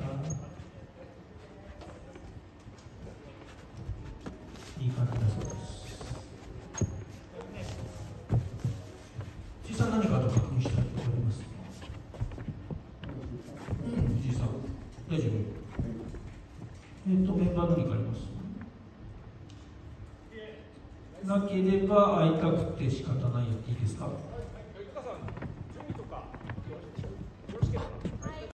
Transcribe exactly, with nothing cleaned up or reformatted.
いい感じだそうです。藤井さん、何かあと確認したいことありますか？うん、藤井さん、大丈夫。えっと、メンバー何かあります？なければ会いたくて仕方ないやっていいですか？